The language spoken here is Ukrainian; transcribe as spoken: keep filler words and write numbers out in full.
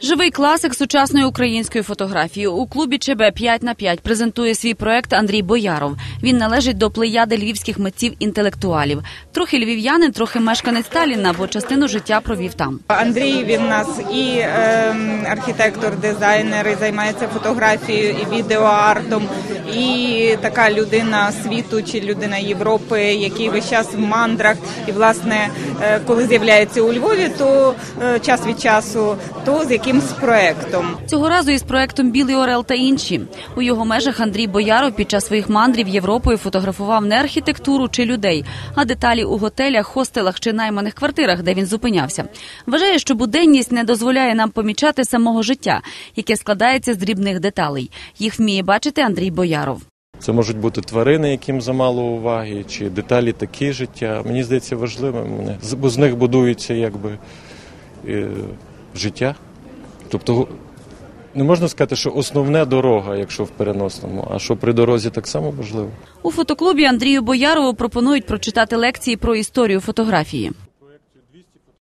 Живий класик сучасної української фотографії. У клубі ЧБ п'ять на п'ять презентує свій проект Андрій Бояров. Він належить до плеяди львівських митців-інтелектуалів. Трохи львів'янин, трохи мешканець Талліна, бо частину життя провів там. Андрій, він у нас і е, архітектор, дизайнер, і займається фотографією, і відеоартом, і така людина світу чи людина Європи, який весь час в мандрах. І, власне, е, коли з'являється у Львові, то е, час від часу, то з якимсь проектом. Цього разу із проектом «Білий орел» та інші. У його межах Андрій Бояров під час своїх мандрів Європою фотографував не архітектуру чи людей, а деталі у готелях, хостелах чи найманих квартирах, де він зупинявся. Вважає, що буденність не дозволяє нам помічати самого життя, яке складається з дрібних деталей. Їх вміє бачити Андрій Бояров. Це можуть бути тварини, яким замало уваги, чи деталі такі життя. Мені здається важливим, бо з них будується якби е, життя. Тобто не можна сказати, що основне дорога, якщо в переносному, а що при дорозі так само важливо. У фотоклубі Андрію Боярову пропонують прочитати лекції про історію фотографії.